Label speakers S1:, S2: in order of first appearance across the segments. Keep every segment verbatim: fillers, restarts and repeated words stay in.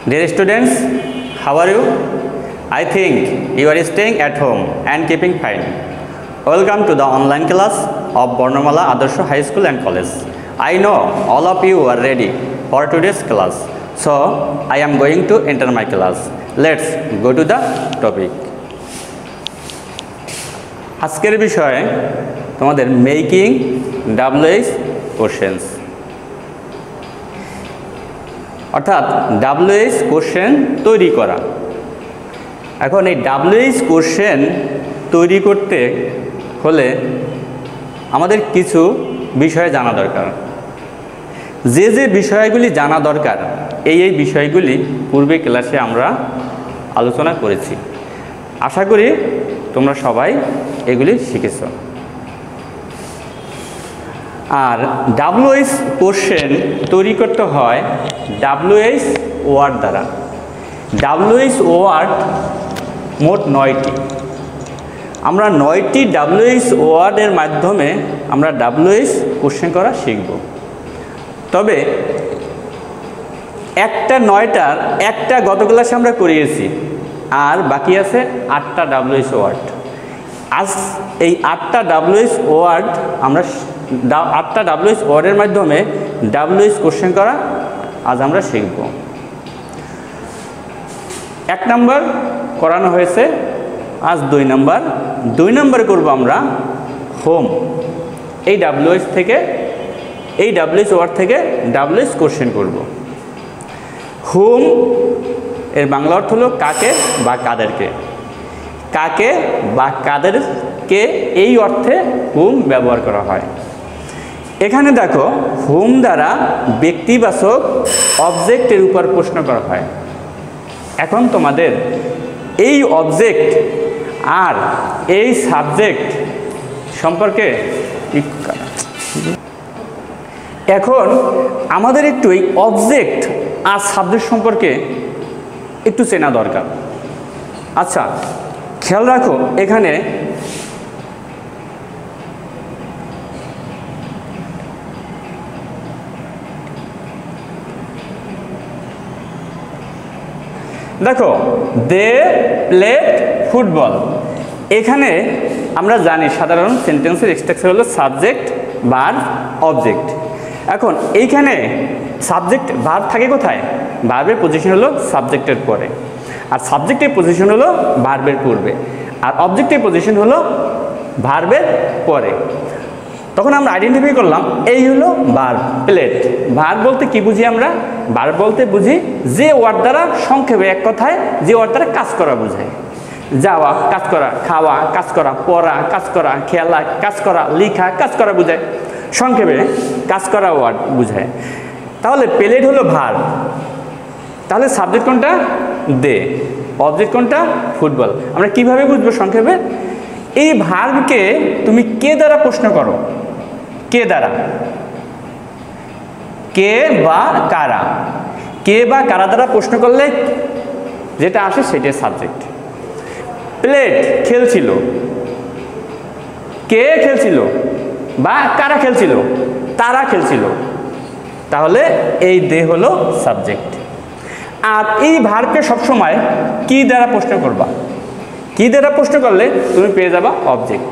S1: Dear students, how are you? I think you are staying at home and keeping fine. Welcome to the online class of Bornomala Adarsha High School and College. I know all of you are ready for today's class. So, I am going to enter my class. Let's go to the topic. আজকের বিষয় তোমাদের making WH questions, অর্থাৎ WH question তৈরি করা। এখন এই WH question তৈরি করতে হলে আমাদের কিছু বিষয় জানা দরকার। যে যে বিষয়গুলি জানা দরকার এই এই বিষয়গুলি পূর্বে ক্লাসে আমরা আলোচনা করেছি। আশা করি তোমরা সবাই এগুলি শিখেছ। আর ডাব্লিউএইচ কোশ্চেন তৈরি করতে হয় ডাব্লিউএইচ ওয়ার্ড দ্বারা। ডাব্লিউএইচ ওয়ার্ড মোট নয়টি। আমরা নয়টি ডাব্লিউএইচ ওয়ার্ডের মাধ্যমে আমরা ডাব্লিউএইচ কোশ্চেন করা শিখব। তবে একটা নয়টার একটা গত ক্লাসে আমরা করিয়েছি, আর বাকি আছে আটটা ডাব্লিউএইচ ওয়ার্ড। আজ এই আটটা ডাব্লিউএইচ ওয়ার্ড আমরা আটটা ডাব্লিউএইচ ওয়ার্ডের মাধ্যমে ডাব্লিউএইচ কোশ্চেন করা আজ আমরা শিখব। এক নম্বর করানো হয়েছে, আজ দুই নম্বর। দুই নম্বর করব আমরা হোম। এই ডাব্লিউএইচ থেকে এই ডাব্লিউএইচ ওয়ার্ড থেকে ডাব্লিউএইচ কোশ্চেন করব। হোম এর বাংলা অর্থ হলো কাকে বা কাদেরকে। কাকে বা কাদেরকে এই অর্থে হোম ব্যবহার করা হয়। এখানে দেখো, হোম দ্বারা ব্যক্তিবাচক অবজেক্টের উপর প্রশ্ন করা হয়। এখন তোমাদের এই অবজেক্ট আর এই সাবজেক্ট সম্পর্কে এখন আমাদের একটু এই অবজেক্ট আর সাবজেক্ট সম্পর্কে একটু চেনা দরকার। আচ্ছা, খেয়াল রাখো, এখানে দেখো, দে প্লেড ফুটবল। এখানে আমরা জানি সাধারণ সেন্টেন্সের স্ট্রাকচার হলো সাবজেক্ট ভার্ব অবজেক্ট। এখন এইখানে সাবজেক্ট ভার্ব থাকে কোথায়? ভার্বের পজিশন হলো সাবজেক্টের পরে, আর সাবজেক্টের পজিশন হলো ভার্বের পূর্বে, আর অবজেক্টের পজিশন হলো ভার্বের পরে। তখন আমরা আইডেন্টিফাই করলাম এই হলো ভার্ব প্লেড। ভার্ব বলতে কি বুঝি আমরা? ভার্ব বলতে বুঝি যে ওয়ার্ড দ্বারা সংক্ষেপে এক কথায় যে ওয়ার্ড দ্বারা কাজ করা বোঝায়। যাওয়া কাজ করা, খাওয়া কাজ করা, পড়া কাজ করা, খেলা কাজ করা, লেখা কাজ করা বোঝায়। সংক্ষেপে কাজ করা ওয়ার্ড বোঝায়। তাহলে প্লেড হলো ভার্ব। তাহলে সাবজেক্ট কোনটা? দে। অবজেক্ট কোনটা? ফুটবল। আমরা কিভাবে বুঝবো সংক্ষেপে? এই ভার্বকে তুমি কে দ্বারা প্রশ্ন করো। কে দ্বারা? কে বা কারা। কে বা কারা দ্বারা প্রশ্ন করলে যেটা আসে সেটাই সাবজেক্ট। প্লেড খেলছিল। কে খেলছিল বা কারা খেলছিল? তারা খেলছিল। তাহলে এই দে হলো সাবজেক্ট। আর এই ভার্বকে সবসময় কি দ্বারা প্রশ্ন করবা? কি দ্বারা প্রশ্ন করলে তুমি পেয়ে যাবা অবজেক্ট।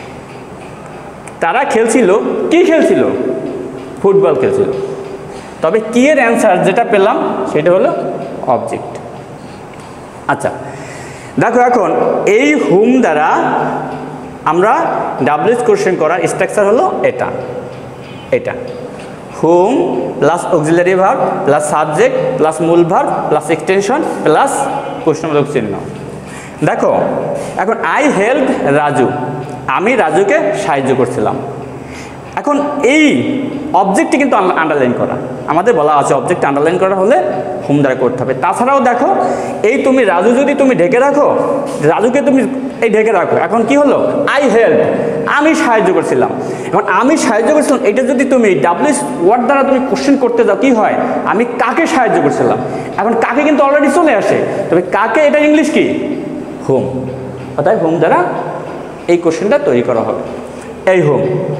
S1: তারা খেলছিল, কি খেলছিল? ফুটবল খেলছিল। তবে কি এর অ্যান্সার যেটা পেলাম সেটা হলো অবজেক্ট। আচ্ছা দেখো, এখন এই হোম দ্বারা আমরা ডাব্লিউএইচ কোশ্চেন করার স্ট্রাকচার হলো এটা এটা home plus auxiliary verb plus subject plus মূল ভার্ব প্লাস এক্সটেনশন প্লাস প্রশ্নবোধক চিহ্ন। দেখো, এখন আই হেল্প রাজু, আমি রাজুকে সাহায্য করছিলাম। এখন এই অবজেক্টটি কিন্তু আন্ডারলাইন করা, আমাদের বলা আছে অবজেক্ট আন্ডারলাইন করা হলে হোম দ্বারা করতে হবে। তাছাড়াও দেখো, এই তুমি রাজু যদি তুমি ঢেকে রাখো, রাজুকে তুমি এই ঢেকে রাখো, এখন কি হলো? আই হেল্প, আমি সাহায্য করছিলাম। এখন আমি সাহায্য করছিলাম এটা যদি তুমি ডাব্লিউএইচ ওয়ার্ড দ্বারা তুমি কোশ্চেন করতে যাও, কি হয়? আমি কাকে সাহায্য করছিলাম। এখন কাকে কিন্তু অলরেডি চলে আসে, তবে কাকে এটা ইংলিশ কি? হোম। অর্থাৎ হোম দ্বারা এই কোশ্চেনটা তৈরি করা হবে। এই হোম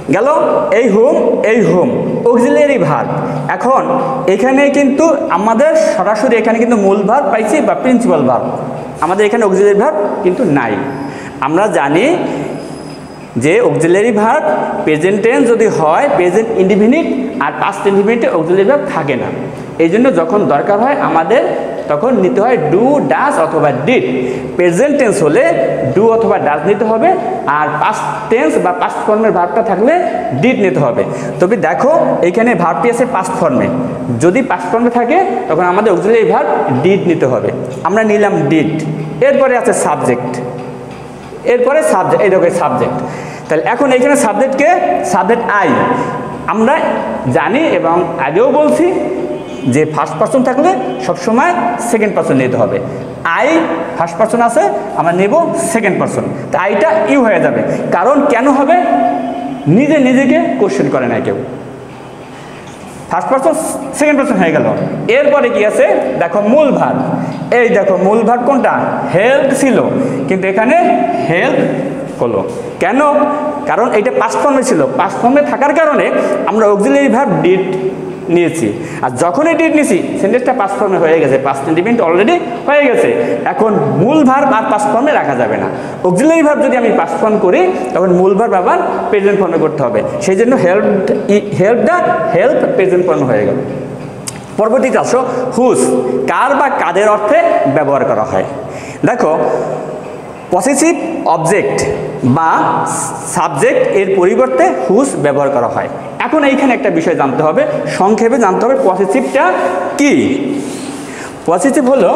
S1: গেল এই হোম এই হোম অক্সিলিয়ারি ভার্ব। এখন এখানে কিন্তু আমাদের সরাসরি এখানে কিন্তু মূল ভার্ব পাইছি বা প্রিন্সিপাল ভার্ব, আমাদের এখানে অক্সিলিয়ারি ভার্ব কিন্তু নাই। আমরা জানি যে অক্সিলিয়ারি ভার্ব প্রেজেন্ট টেন্স যদি হয় প্রেজেন্ট ইনডিফিনিট আর পাস্ট ইনডিফিনিটে অক্সিলিয়ারি ভার্ব থাকে না। এই জন্য যখন দরকার হয় আমাদের তখন নিতে হয় ডু ডাজ অথবা ডিড। প্রেজেন্ট টেন্স হলে ডু অথবা ডাজ নিতে হবে, আর পাস্ট টেন্স বা পাস্ট ফর্মের ভার্বটা থাকলে ডিড নিতে হবে। তবে দেখো এখানে ভার্বটি আছে পাস্ট ফর্মে, যদি পাস্ট ফর্মে থাকে তখন আমাদের অক্সিলিয়ারি ভার্ব ডিড নিতে হবে, আমরা নিলাম ডিড। এরপরে আছে সাবজেক্ট, এরপরে সাবজেক্ট, এই দেখো সাবজেক্ট। তাহলে এখন এইখানে সাবজেক্টকে সাবজেক্ট আই, আমরা জানি এবং আগেও বলছি যে ফার্স্ট পারসন থাকলে সবসময় সেকেন্ড পারসন নিতে হবে। আই ফার্স্ট পারসন আছে, আমরা নেব সেকেন্ড পারসন, তো আইটা ইউ হয়ে যাবে। কারণ কেন হবে, নিজে নিজেকে কোশ্চেন করে না কেউ, ফার্স্ট পারসন সেকেন্ড পারসন হয়ে গেল। এরপরে কি আছে দেখো মূল ভার্ব, এই দেখো মূল ভার্ব কোনটা, হেল্প ছিল, কিন্তু এখানে হেল্প হলো কেন, কারণ এটা পাস্ট ফর্মে ছিল, পাস্ট ফর্মে থাকার কারণে আমরা অক্সিলিয়ারি ভার্ব ডিড নিয়েছি। আর যখনই ডিড নিয়েছি সেন্টেন্সটা পাস্ট ফর্মে হয়ে গেছে, পাস্ট ইনডিফিনিট অলরেডি হয়ে গেছে। এখন মূল ভার্ব আর পাস্ট ফর্মে রাখা যাবে না। অক্সিলিয়ারি ভার্ব যদি আমি পাস্ট ফর্ম করি তখন মূল ভার্ব আবার প্রেজেন্ট ফর্মে করতে হবে, সেই জন্য হেল্প হেল্পটা হেল্প প্রেজেন্ট ফর্মে হয়ে গেল। পরবর্তীতে আসো হুজ, কার বা কাদের অর্থে ব্যবহার করা হয়। দেখো পসেসিভ অবজেক্ট বা সাবজেক্ট এর পরিবর্তে হুজ ব্যবহার করা হয়। এখন এইখানে একটা বিষয় জানতে হবে, সংক্ষেপে জানতে হবে পসেসিভটা কি। পসেসিভ হলো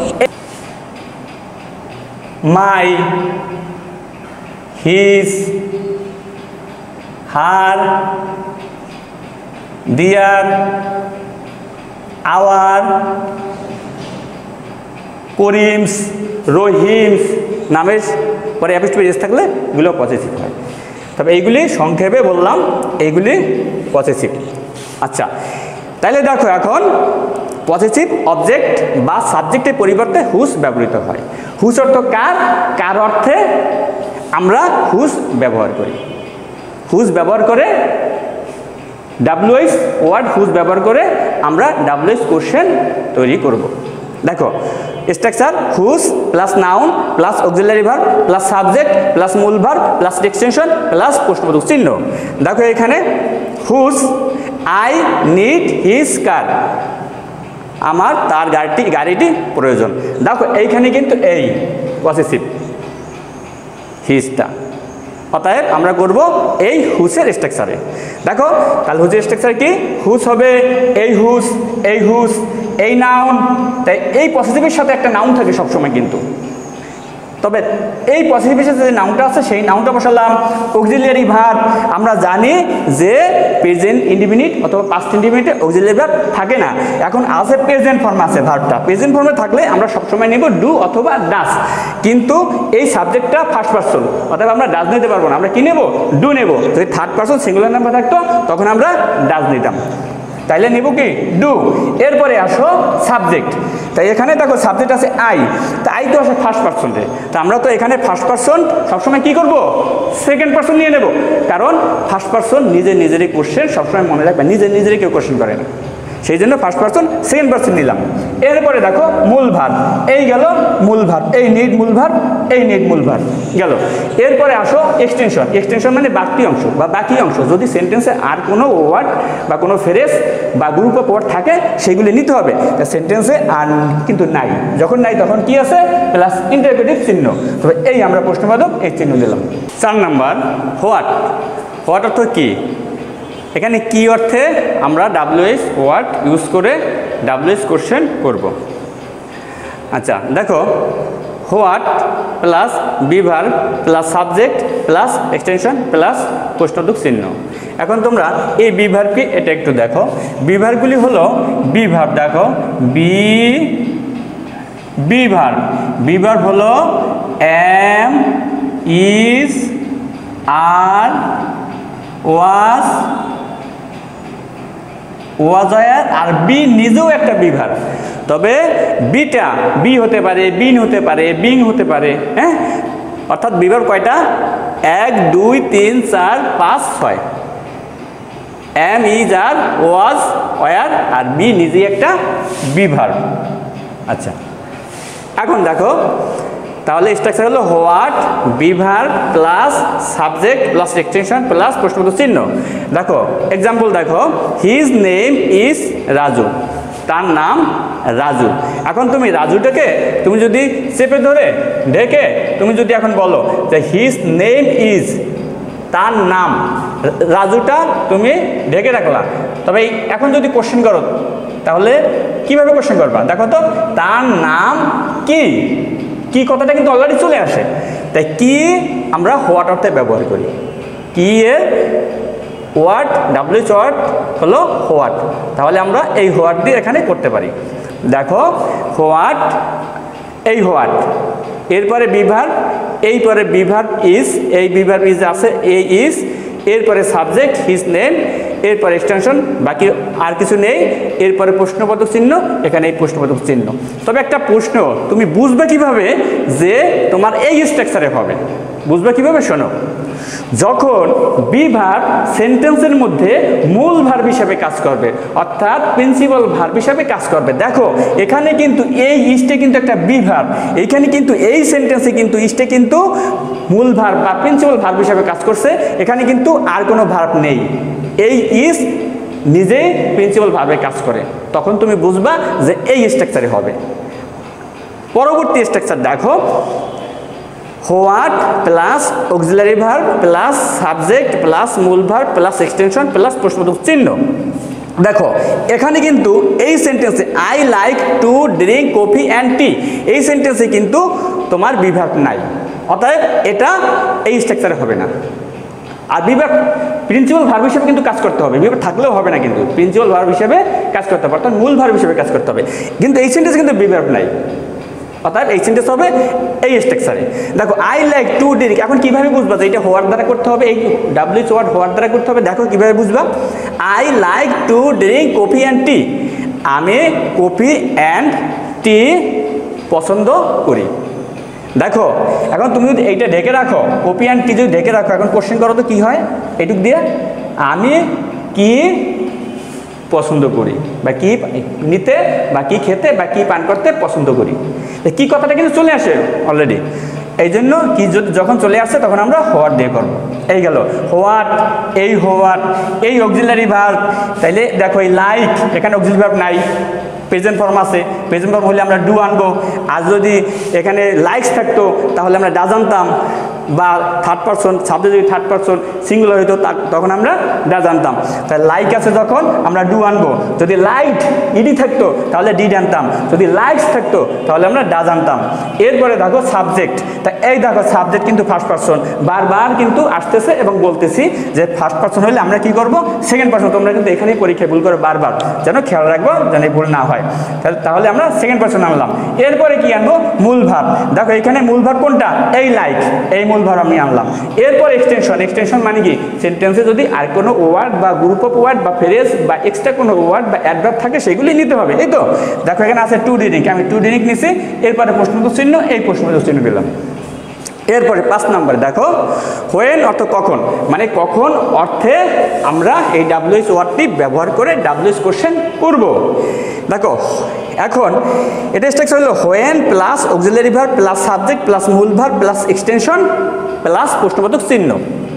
S1: মাই, হিজ, হার, দিয়ার, আওয়ার, করিমস, রহিমস নামের পরে অ্যাপোস্ট্রফি এস থাকলে এগুলো পসেসিভ হয়। তবে এইগুলি সংক্ষেপে বললাম, এইগুলি পসেসিভ। আচ্ছা তাহলে দেখো এখন পসেসিভ অবজেক্ট বা সাবজেক্টের পরিবর্তে হুজ ব্যবহৃত হয়। হুজ অর্থ কার, কার অর্থে আমরা হুজ ব্যবহার করি। হুজ ব্যবহার করে ডাব্লিউএইচ ওয়ার্ড হুজ ব্যবহার করে আমরা ডাব্লিউএইচ কোশ্চেন তৈরি করব। দেখো structure whose plus noun plus auxiliary verb plus subject plus মূল ভার্ব প্লাস এক্সটেনশন প্লাস প্রশ্নবোধক চিহ্ন। দেখো এখানে whose, I need his car, আমার তার গাড়িটি গাড়িটি প্রয়োজন। দেখো এইখানে কিন্তু এই পসেসিভ হিজটা, অতএব আমরা করব এই হুজের স্ট্রাকচারে। দেখো তাহলে হুজের স্ট্রাকচার কি, হুজ হবে এই হুজ, এই হুজ, এই নাউন। তাই এই পসেসিভের সাথে একটা নাউন থাকে সবসময় কিন্তু, তবে এই পসেসিভের সাথে যে নাউনটা আছে সেই নাউনটা বসালাম। অক্সিলিয়ারি ভার্ব আমরা জানি যে প্রেজেন্ট ইনডিফিনিট অথবা পাস্ট ইনডিফিনিটে অক্সিলিয়ারি ভার্ব থাকে না। এখন আছে প্রেজেন্ট ফর্ম আছে ভার্বটা, প্রেজেন্ট ফর্মে থাকলে আমরা সবসময় নেব ডু অথবা ডাস, কিন্তু এই সাবজেক্টটা ফার্স্ট পারসন, অর্থাৎ আমরা ডাস নিতে পারবো না, আমরা কি নেব, ডু নেব। যদি থার্ড পারসন সিঙ্গুলার নাম্বার থাকতো তখন আমরা ডাস নিতাম, তাইলে নেব কি ডু। এরপরে আসো সাবজেক্ট, তাই এখানে দেখো সাবজেক্ট আছে আই, তো আই তো আছে ফার্স্ট পারসনে, তো আমরা তো এখানে ফার্স্ট পারসন সবসময় কি করব, সেকেন্ড পারসন নিয়ে নেব, কারণ ফার্স্ট পারসন নিজে নিজেরই কোশ্চেন সবসময় মনে রাখবে, নিজে নিজেরই কেউ কোশ্চেন করে না, সেই জন্য ফার্স্ট পারসন সেকেন্ড পারসন নিলাম। এরপরে দেখো মূল ভার্ব, এই গেল মূল ভার্ব, এই নিড মূল ভার্ব, এই নিড মূল ভার্ব গেল। এরপরে আসো এক্সটেনশন, এক্সটেনশন মানে বাকি অংশ বা বাকি অংশ, যদি সেন্টেন্সে আর কোনো ওয়ার্ড বা কোনো ফ্রেজ বা গ্রুপ অফ ওয়ার্ড থাকে সেগুলি নিতে হবে। সেন্টেন্সে আর কিন্তু নাই, যখন নাই তখন কি আছে, প্লাস ইন্টারোগেটিভ চিহ্ন। তবে এই আমরা প্রশ্নবোধক এই চিহ্ন দিলাম। চার নাম্বার হোয়াট, হোয়াট অর্থ কি। এখানে কি অর্থে আমরা ডাব্লিউএইচ ওয়ার্ড ইউজ করে ডাব্লিউএইচ কোশ্চেন করব। আচ্ছা দেখো what plus be verb plus subject plus extension plus প্রশ্নবোধক চিহ্ন। এখন তোমরা এই বি ভার্বকে এটা একটু দেখো, বি ভার্বগুলি হলো বি ভার্ব, দেখো be be verb, be verb হলো am, is, are, was, was are be নিজেও একটা বি ভার্ব, তবে বিটা বি হতে পারে, বিন হতে পারে, বিং হতে পারে, হ্যাঁ, অর্থাৎ বি ভার্ব কয়টা, এক দুই তিন চার পাঁচ ছয়, am is are was were আর বি নিজেই একটা বি ভার্ব। আচ্ছা এখন দেখো তাহলে স্ট্রাকচার হলো what be verb plus subject plus extension plus প্রশ্নবোধক চিহ্ন। দেখো এক্সাম্পল দেখো, হিজ নেম ইজ রাজু, তার নাম রাজু। এখন তুমি রাজুটাকে তুমি যদি চেপে ধরে ঢেকে তুমি যদি এখন বলো যে হিজ নেম ইজ, তার নাম, রাজুটা তুমি ঢেকে রাখলা, তবে এখন যদি কোশ্চেন করো তাহলে কিভাবে কোশ্চেন করবা? দেখো তো তার নাম কি, কি কথাটা কিন্তু অলরেডি চলে আসে, তাই কি আমরা হোয়াট অর্থে ব্যবহার করি। কি এর হোয়াট ডাব্লিউএইচ ওয়ার্ড হলো হোয়াট, তাহলে আমরা এই হোয়াট দিয়ে এখানে করতে পারি। দেখো হোয়াট, এই হোয়াট, এরপরে বিভার, এই পরে বিভার ইজ, এই বিভার ইজ আছে এই ইজ, এরপরে সাবজেক্ট হিজ নেম, এরপরে এক্সটেনশন, বাকি আর কিছু নেই, এরপরে প্রশ্নবোধক চিহ্ন, এখানে এই প্রশ্নবোধক চিহ্ন। তবে একটা প্রশ্ন তুমি বুঝবে কিভাবে যে তোমার এই স্ট্রাকচারে হবে, বুঝবে কিভাবে? শোনো, যখন বি ভার্ব সেন্টেন্সের মধ্যে মূল ভার্ব হিসাবে কাজ করবে, অর্থাৎ প্রিন্সিপাল ভার্ব হিসাবে কাজ করবে। দেখো এখানে কিন্তু এই ইস্টে কিন্তু একটা বি ভার্ব, এখানে কিন্তু এই সেন্টেন্সে কিন্তু ইস্টে কিন্তু মূল ভার্ব বা প্রিন্সিপাল ভার্ব হিসাবে কাজ করছে, এখানে কিন্তু আর কোনো ভার্ব নেই, এই ইস নিজেই প্রিন্সিপাল ভার্বে কাজ করে, তখন তুমি বুঝবা যে এই স্ট্রাকচারে হবে। পরবর্তী স্ট্রাকচার দেখো, what plus auxiliary verb plus subject plus মূল ভার্ব প্লাস এক্সটেনশন প্লাস প্রশ্নবোধক চিহ্ন। দেখো এখানে কিন্তু এই সেন্টেন্সে I like to drink coffee and tea, এই সেন্টেন্সে কিন্তু তোমার বি ভার্ব নাই, অতএব এটা এই স্ট্রাকচারে হবে না। আর বিভাগ প্রিন্সিপাল ভার্ব হিসেবে কিন্তু কাজ করতে হবে, বিভাগ থাকলেও হবে না, কিন্তু প্রিন্সিপাল ভার্ব হিসেবে কাজ করতে হবে, অর্থাৎ মূল ভার্ব হিসেবে কাজ করতে হবে, কিন্তু এই সেন্টেন্সে কিন্তু বি ভার্ব নাই, অর্থাৎ এই সেন্টেন্স হবে এই স্ট্রাকচারে। দেখো আই লাইক টু ড্রিঙ্ক, এখন কিভাবে বুঝবা যে এটা হোয়াট দ্বারা করতে হবে, এই ডাব্লিউএইচ ওয়ার্ড হোয়াট দ্বারা করতে হবে? দেখো কিভাবে বুঝবা, I like to drink coffee and tea, আমি কফি অ্যান্ড টি পছন্দ করি। দেখো এখন তুমি যদি এইটা ঢেকে রাখো, কপি অ্যান্ড টি যদি ঢেকে রাখো, এখন কোশ্চেন করো তো কী হয়, এটুক দিয়ে আমি কি পছন্দ করি বা কি নিতে বা কি খেতে বা কি পান করতে পছন্দ করি, কি কথাটা কিন্তু চলে আসে অলরেডি, এই জন্য কি যখন চলে আসে তখন আমরা হোয়াট দিয়ে করবো। এই গেল হোয়াট, এই হোয়াট, এই অক্সিলারি ভার্ব, তাইলে দেখো এই লাইক, এখানে অক্সিলারি ভার্ব নাই, প্রেজেন্ট ফর্ম আছে, প্রেজেন্ট ফর্ম হলে আমরা ডু আনবো, আর যদি এখানে লাইকস থাকতো তাহলে আমরা ডাজ আনতাম, বা থার্ড পারসন সাবজেক্ট যদি থার্ড পারসন সিঙ্গুলার হইতো তখন আমরা ডাজ আনতাম। তাই লাইক আছে যখন আমরা ডু আনবো, যদি লাইট ইডি থাকতো তাহলে ডিড আনতাম, যদি লাইকস থাকতো তাহলে আমরা ডাজ আনতাম। এরপরে দেখো সাবজেক্ট, তা এই দেখো সাবজেক্ট কিন্তু ফার্স্ট পারসন, বারবার কিন্তু আসতেছে এবং বলতেছি যে ফার্স্ট পারসন হলে আমরা কি করব, সেকেন্ড পারসন। তোমরা কিন্তু এখানেই পরীক্ষায় ভুল করে বারবার, যেন খেয়াল রাখবো যেন ভুল না হয়, তাহলে আমরা সেকেন্ড পারসন আনলাম। এরপরে কি আনবো, মূল ভার্ব। দেখো এখানে মূল ভার্ব কোনটা, এই লাইক, এই মূল ভার্ব আমি আনলাম। এরপর এক্সটেনশন, এক্সটেনশন মানে কি, সেন্টেন্সে যদি আর কোনো ওয়ার্ড বা গ্রুপ অফ ওয়ার্ড বা ফ্রেজ বা এক্সট্রা কোনো ওয়ার্ড বা অ্যাডভার্ব থাকে সেগুলি নিতে হবে। এই তো দেখো এখানে আছে টু ড্রিঙ্ক, আমি টু ড্রিঙ্ক নিছি, এরপরে প্রশ্নবোধক চিহ্ন, এই প্রশ্নবোধক চিহ্ন দিলাম। এরপরে পাঁচ নম্বরে দেখো হোয়েন অর্থ কখন, মানে কখন অর্থে আমরা এই ডাব্লিউএইচ ওয়ার্ডটি ব্যবহার করে ডাব্লিউএইচ কোশ্চেন করব। দেখো এখন এটা স্ট্রাকচার হলো when plus auxiliary verb plus subject plus মূল ভার্ব প্লাস এক্সটেনশন প্লাস প্রশ্নবোধক চিহ্ন।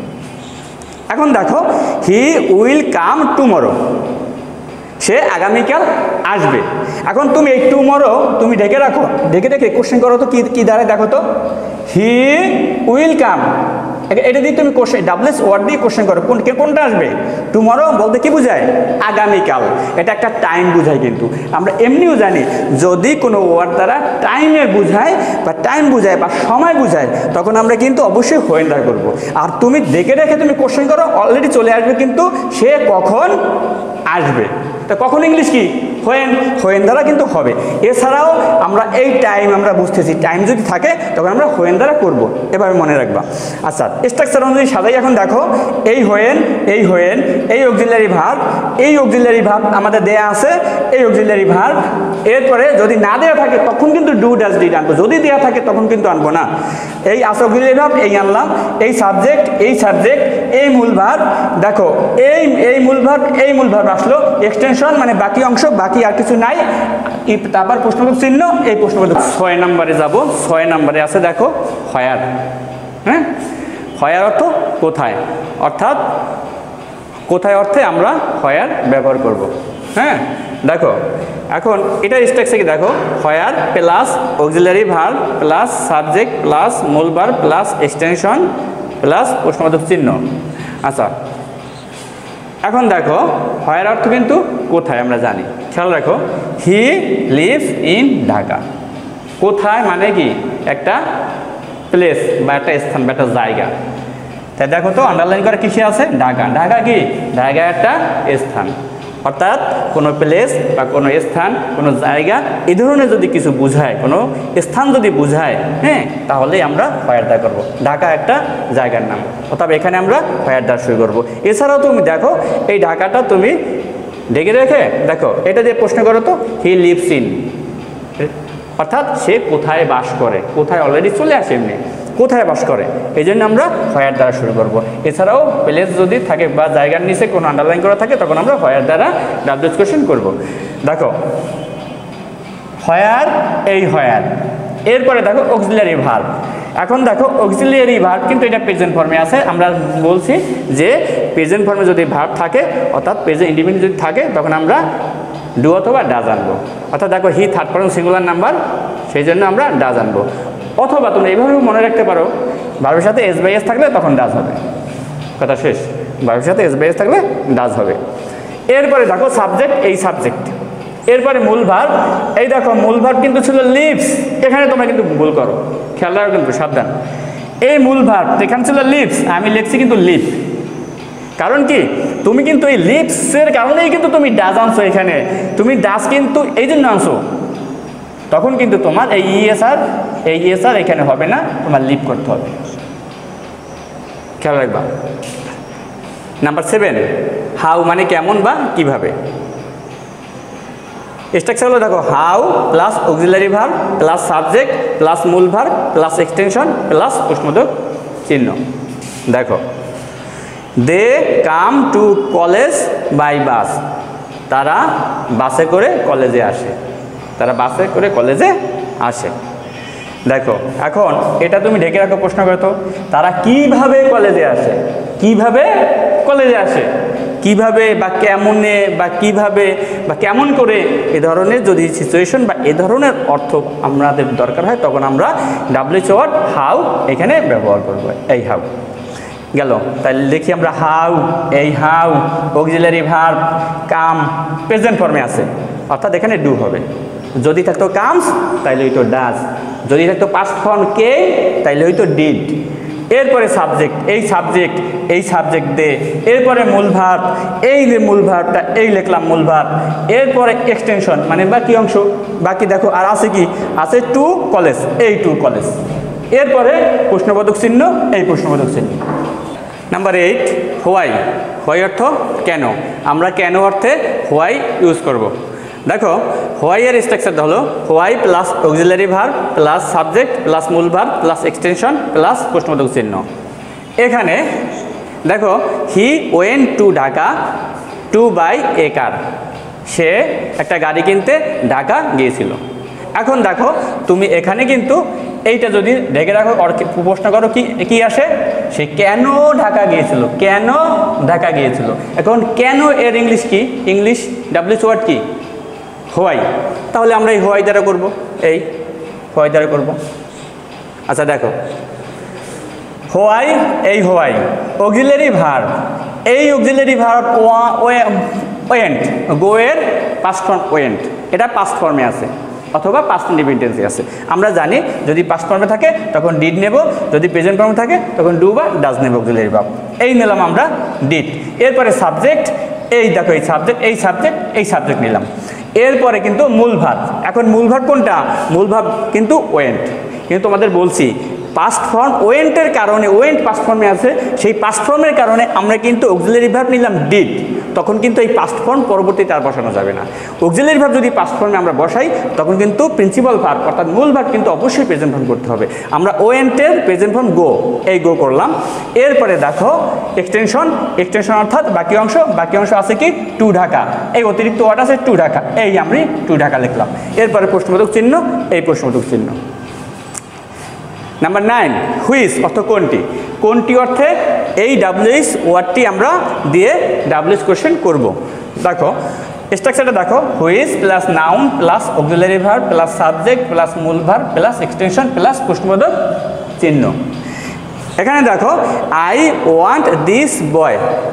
S1: এখন দেখো হি উইল কাম টুমরো, সে আগামীকাল আসবে। এখন তুমি এই টুমরো তুমি ঢেকে রাখো, ঢেকে রেখে কোশ্চেন করো তো কি কি দাঁড়ায়, দেখো তো হি উইল কাম, এটা দিয়ে তুমি কোশ্চেন ডাব্লিউএইচ ওয়ার্ড দিয়ে কোশ্চেন করো, কোন কোনটা আসবে, টুমরো বলতে কি বোঝায়, আগামীকাল, এটা একটা টাইম বোঝায়। কিন্তু আমরা এমনিও জানি যদি কোনো ওয়ার্ড দ্বারা টাইমের বোঝায় বা টাইম বোঝায় বা সময় বোঝায় তখন আমরা কিন্তু অবশ্যই হোয়েন দ্বারা করবো। আর তুমি দেখে রেখে তুমি কোশ্চেন করো, অলরেডি চলে আসবে কিন্তু সে কখন আসবে, তা কখন ইংলিশ কি, হোয়েন, হোয়েন দ্বারা কিন্তু হবে। এছাড়াও আমরা এই টাইম আমরা বুঝতেছি, টাইম যদি থাকে তখন আমরা হোয়েন দ্বারা করবো, এভাবে মনে রাখবা। আচ্ছা স্ট্রাকচার অনুযায়ী সাজাই। এখন দেখো এই হোয়েন, এই হোয়েন, এই অক্সিলারি ভার্ব, এই অক্সিলারি ভার্ব আমাদের দেয়া আছে, এই অক্সিলারি ভার্ব, এরপরে যদি না দেওয়া থাকে তখন কিন্তু ডু ডাজ ডিড আনবো, যদি দেওয়া থাকে তখন কিন্তু আনবো না। এই আছে অক্সিলারি ভার্ব, এই আনলাম, এই সাবজেক্ট এই সাবজেক্ট এই মূল ভার্ব, দেখো এই এই মূল ভার্ব এই মূল ভার্ব আসলো, এক্সটেনশন মানে বাকি অংশ, বাকি আর কিছু নাই, তারপর প্রশ্নবোধক চিহ্ন, এই প্রশ্নবোধক। ছয় নম্বরে যাব, ছয় নম্বরে আছে দেখো হোয়ার। হ্যাঁ, হোয়ার অর্থ কোথায়, অর্থাৎ কোথায় অর্থে আমরা হোয়ার ব্যবহার করব। হ্যাঁ, দেখো এখন এটা স্ট্রাকচার কি দেখো, where plus auxiliary verb plus subject plus মূল ভার্ব প্লাস এক্সটেনশন প্লাস প্রশ্নবোধক চিহ্ন। আচ্ছা, এখন দেখো হোয়ার অর্থ কিন্তু কোথায় আমরা জানি, খেয়াল রাখো, হি লিভস ইন ঢাকা। কোথায় মানে কি একটা প্লেস বা একটা স্থান বা একটা জায়গা। তাই দেখো তো আন্ডারলাইন করে কিসে আছে, ঢাকা। ঢাকা কি, ঢাকা একটা স্থান, অর্থাৎ কোনো প্লেস বা কোনো স্থান কোনো জায়গা এই ধরনের যদি কিছু বোঝায়, কোনো স্থান যদি বোঝায়, হ্যাঁ, তাহলেই আমরা হোয়ার দ্বারা করবো। ঢাকা একটা জায়গার নাম, অর্থাৎ এখানে আমরা হোয়ার দ্বারা শুরু করবো। এছাড়াও তুমি দেখো এই ঢাকাটা তুমি ঢেকে রেখে দেখো এটা দিয়ে প্রশ্ন করো তো, হি লিভস ইন, অর্থাৎ সে কোথায় বাস করে, কোথায় অলরেডি চলে আসে, এমনি কোথায় বাস করে, এই জন্য আমরা হোয়ার দ্বারা শুরু করব। এছাড়াও প্লেস যদি থাকে বা জায়গার নিচে কোনো আন্ডারলাইন করা থাকে তখন আমরা হোয়ার দ্বারা ডাব্লিউএইচ কোশ্চেন করব। দেখো হোয়ার, এই হোয়ার, এরপরে দেখো অক্সিলারি ভার্ব। এখন দেখো অক্সিলারি ভার্ব কিন্তু এটা প্রেজেন্ট ফর্মে আছে। আমরা বলছি যে প্রেজেন্ট ফর্মে যদি ভার্ব থাকে, অর্থাৎ প্রেজেন্ট ইন্ডিপেন্ডেন্ট যদি থাকে, তখন আমরা ডু অথবা ডাজ আনবো। অর্থাৎ দেখো he third person singular number, সেই জন্য আমরা ডাজ আনবো। অথবা তোমরা এইভাবেও মনে রাখতে পারো, ভার্বের সাথে এস বাই এস থাকলে তখন ডাজ হবে, কথা শেষ। ভার্বের সাথে এস বাই এস থাকলে ডাজ হবে। এরপরে দেখো সাবজেক্ট, এই সাবজেক্ট, এরপরে মূল ভার্ব। এই দেখো মূল ভার্ব কিন্তু ছিল লিভস, এখানে তোমরা কিন্তু ভুল করো, খেয়াল রাখো কিন্তু, সাবধান। এই মূল ভার্ব এখানে ছিল লিভস, আমি লিখছি কিন্তু লিভ। কারণ কি, তুমি কিন্তু এই লিভসের কারণেই কিন্তু তুমি ডাজ আনছো এখানে, তুমি ডাজ কিন্তু এই জন্য আনছো, তখন কিন্তু তোমার এই ইএসআর এই ইএসআর এখানে হবে না, তোমার লিভ করতে হবে, খেয়াল রাখবা। নাম্বার সেভেন, হাউ মানে কেমন বা কিভাবে। স্ট্রাকচার হলো দেখো how plus auxiliary verb plus subject plus মূল ভার্ব প্লাস এক্সটেনশন প্লাস প্রশ্নবোধক চিহ্ন। দেখো they come to college by bus, তারা বাসে করে কলেজে আসে, তারা বাসে করে কলেজে আসে। দেখো এখন এটা তুমি ঢেকে রাখো, প্রশ্ন করতো তারা কিভাবে কলেজে আসে, কিভাবে কলেজে আসে, কিভাবে বা কেমনে বা কিভাবে বা কেমন করে, এ ধরনের যদি সিচুয়েশন বা এ ধরনের অর্থ আমাদের দরকার হয় তখন আমরা ডাব্লিউএইচ ওয়ার্ড হাউ এখানে ব্যবহার করব। এই হাউ গেল, তাহলে দেখি আমরা হাউ, এই how auxiliary verb come present ফর্মে আছে, অর্থাৎ এখানে ডু হবে। যদি থাকতো কামস তাইলে হইতো ডাজ, যদি থাকতো পাস্ট ফর্ম কে তাইলে হইতো ডিড। এরপরে সাবজেক্ট, এই সাবজেক্ট এই সাবজেক্ট দে, এরপরে মূল ভার্ব, এই যে মূল ভার্বটা এই লিখলাম মূল ভার্ব, এরপরে এক্সটেনশন মানে বাকি অংশ, বাকি দেখো আর আছে কি আছে, টু কলেজ, এই টু কলেজ, এরপরে প্রশ্নবোধক চিহ্ন, এই প্রশ্নবোধক চিহ্ন। Number eight, why. হোয়াই অর্থ কেন, আমরা কেন অর্থে হোয়াই ইউজ করব। দেখো হোয়াই এর স্ট্রাকচারটা হলো why plus auxiliary verb plus subject plus মূল ভার্ব প্লাস এক্সটেনশন প্লাস প্রশ্নবোধক চিহ্ন। এখানে দেখো he went to Dhaka to buy a car, সে একটা গাড়ি কিনতে ঢাকা গিয়েছিল। এখন দেখো তুমি এখানে কিন্তু এইটা যদি ঢেকে রাখো, প্রশ্ন করো কি কি আসে, সে কেন ঢাকা গিয়েছিল, কেন ঢাকা গিয়েছিল। এখন কেন এর ইংলিশ কি, ইংলিশ ডাব্লিউএইচ ওয়ার্ড কি, হোয়াই। তাহলে আমরা এই হোয়াই দ্বারা করব, এই হোয়াই দ্বারা করব। আচ্ছা দেখো হোয়াই, এই হোয়াই অক্সিলারি ভার্ব, এই অক্সিলারি ভার্ব ওয়েন্ট, গো এর পাস্ট ফর্ম ওয়েন্ট, এটা পাস্ট ফর্মে আছে অথবা পাস্ট ইন্ডিপেন্ডেন্সি আছে। আমরা জানি যদি পাস্ট ফর্মে থাকে তখন ডিড নেব, যদি প্রেজেন্ট ফর্মে থাকে তখন ডু বা ডাজ নেব অক্সিলারি ভার্ব। এই নিলাম আমরা ডিড। এরপরে সাবজেক্ট, এই দেখো এই সাবজেক্ট এই সাবজেক্ট এই সাবজেক্ট নিলাম। এরপরে কিন্তু মূল ভার্ব, এখন মূল ভার্ব কোনটা, মূল ভার্ব কিন্তু ওয়েন্ট। কিন্তু তোমাদের বলছি পাস্ট ফর্ম ওয়েন্টের কারণে, ওয়েন্ট পাস্ট ফর্মে আছে, সেই পাস্ট ফর্মের কারণে আমরা কিন্তু অক্সিলারি ভার্ব নিলাম ডিড। তখন কিন্তু এই পাস্ট ফর্ম পরবর্তীতে আর বসানো যাবে না। অক্সিলারি ভার্ব যদি পাস্ট ফর্মে আমরা বসাই তখন কিন্তু প্রিন্সিপাল ভার্ব অর্থাৎ মূল ভার্ব কিন্তু অবশ্যই প্রেজেন্ট ফর্ম করতে হবে। আমরা ওয়েন্টের প্রেজেন্ট ফর্ম গো, এই গো করলাম। এরপরে দেখো এক্সটেনশন, এক্সটেনশন অর্থাৎ বাকি অংশ, বাকি অংশ আছে কি টু ঢাকা, এই অতিরিক্ত ওয়ার্ড আছে টু ঢাকা, এই আমি টু ঢাকা লিখলাম। এরপরে প্রশ্নবোধক চিহ্ন, এই প্রশ্নবোধক চিহ্ন। নাম্বার নাইন, হুইচ অর্থ কোনটি। কোনটি অর্থে এই ডাব্লিউএইচ ওয়ার্ডটি আমরা দিয়ে ডাব্লিউএইচ কোশ্চেন করব। দেখো স্ট্রাকচারটা দেখো, which plus noun plus auxiliary verb plus subject plus মূল ভার্ব প্লাস এক্সটেনশন প্লাস প্রশ্নবোধক চিহ্ন। এখানে দেখো আই ওয়ান্ট দিস বয়,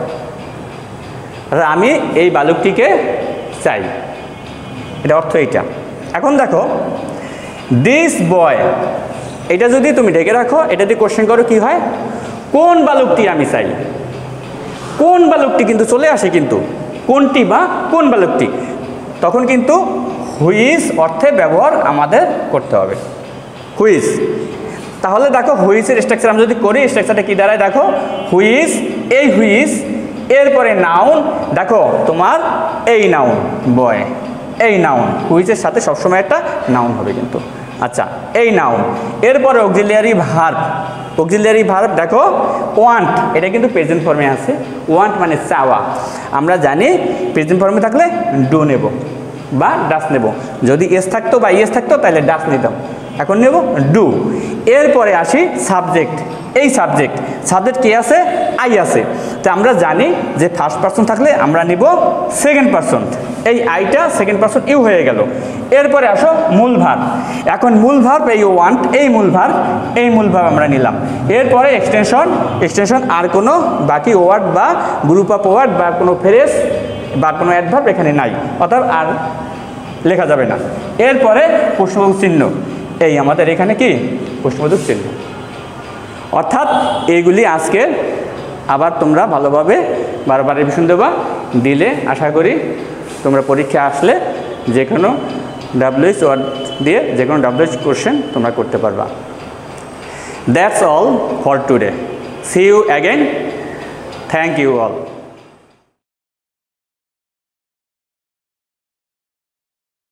S1: আমি এই বালকটিকে চাই, এটা অর্থ এইটা। এখন দেখো দিস বয়, এটা যদি তুমি ঢেকে রাখো, এটা দিয়ে কোশ্চেন করো কি হয়, কোন বালকটি আমি চাই, কোন বালকটি কিন্তু চলে আসে, কিন্তু কোনটি বা কোন বালকটি, তখন কিন্তু হুইচ অর্থে ব্যবহার আমাদের করতে হবে, হুইচ। তাহলে দেখো হুইচের স্ট্রাকচার আমরা যদি করি, স্ট্রাকচারটা কি দাঁড়ায় দেখো, হুইচ, এই হুইচ, এরপরে নাউন, দেখো তোমার এই নাউন বয়, এই নাউন, হুইচের সাথে সবসময় একটা নাউন হবে কিন্তু। আচ্ছা, এই নাউন, এরপরে অক্সিলিয়ারি ভার্ব, অক্সিলিয়ারি ভার্ব দেখো ওয়ান্ট, এটা কিন্তু প্রেজেন্ট ফর্মে আছে, ওয়ান্ট মানে চাওয়া। আমরা জানি প্রেজেন্ট ফর্মে থাকলে ডু নেব বা ডাস নেব, যদি এস থাকতো বা ইয়েস থাকতো তাহলে ডাস নিতাম, এখন নেব ডু। এরপরে আসি সাবজেক্ট, এই সাবজেক্ট, সাবজেক্ট কি আছে, আই আছে। তো আমরা জানি যে ফার্স্ট পারসন থাকলে আমরা নিব সেকেন্ড পারসন, এই আইটা সেকেন্ড পারসন ইউ হয়ে গেল। এরপরে আসো মূল ভার্ব, এখন মূল ভার্ব এই ওয়ান্ট, এই মূল ভার্ব, এই মূল ভার্ব আমরা নিলাম। এরপরে এক্সটেনশন, এক্সটেনশন আর কোনো বাকি ওয়ার্ড বা গ্রুপ অফ ওয়ার্ড বা কোনো ফ্রেজ বা কোনো অ্যাডভার্ব এখানে নাই, অর্থাৎ আর লেখা যাবে না। এরপরে প্রশ্নবোধক চিহ্ন, এই আমাদের এখানে কি প্রশ্নবোধক চিহ্ন। অর্থাৎ এইগুলি আজকে আবার তোমরা ভালোভাবে বারবার রিভিশন দেবা, দিলে আশা করি তোমরা পরীক্ষা আসলে যে কোনো ডাব্লিউএইচ ওয়ার্ড দিয়ে যে কোনো ডাব্লিউএইচ কোশ্চেন তোমরা করতে পারবা। That's all for today, see you again, thank you all.